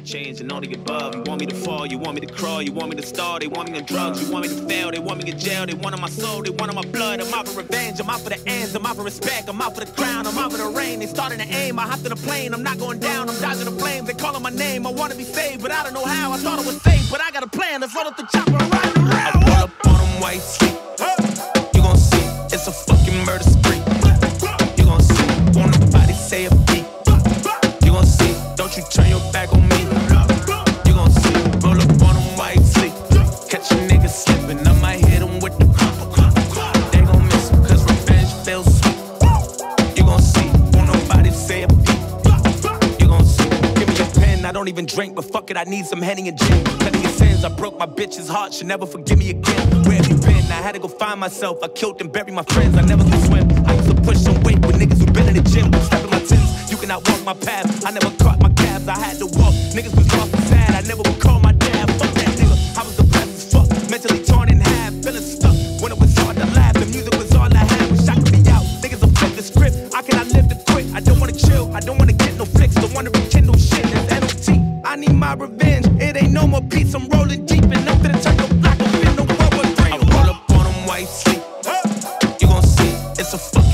change and all the above. You want me to fall, you want me to crawl, you want me to stall, they want me on drugs, you want me to fail, they want me to jail, they want on my soul, they want on my blood. I'm out for revenge, I'm out for the ends, I'm out for respect, I'm out for the crown, I'm out for the rain. They starting to aim, I hopped in a plane, I'm not going down, I'm dodging the flames. They calling my name, I wanna be saved, but I don't know how. I thought I was safe, but I got a plan. Let's load up the chopper and ride around. I pull up on them white sheep. You gon' see, it's a fucking murder spree. You gon' see, won't nobody say a beat. You gon' see, don't you turn your back on me. You gon' see, roll up on them white sleep. Catch a nigga slipping, I might hit him with the they gon' miss him, cause revenge feels sweet. You gon' see, won't nobody say a beat. You gon' see, give me a pen, I don't even drink, but fuck it, I need some Henny and gin. Plenty of sins, I broke my bitch's heart, she'll never forgive me again. Where have you been? I had to go find myself, I killed and buried my friends, I never could swim. I used to push some weight with niggas who been in the gym, stepping my tins, you cannot walk my path. I never caught my calves, I had to walk. Niggas was lost and sad, I never would call my dad. Fuck that nigga, I was depressed as fuck, mentally torn in half, feeling stuck. When it was hard to laugh, the music was all I had. Wish I could be out, niggas will flip the script. How can I live to quit? I don't wanna chill, I don't wanna get no flicks, don't wanna rekindle shit. It's NOT, I need my revenge. It ain't no more peace, I'm rolling deep and nothing to turn no black, I'm in no World War III. I roll up on them white sleep. You gon' see, it's a fuck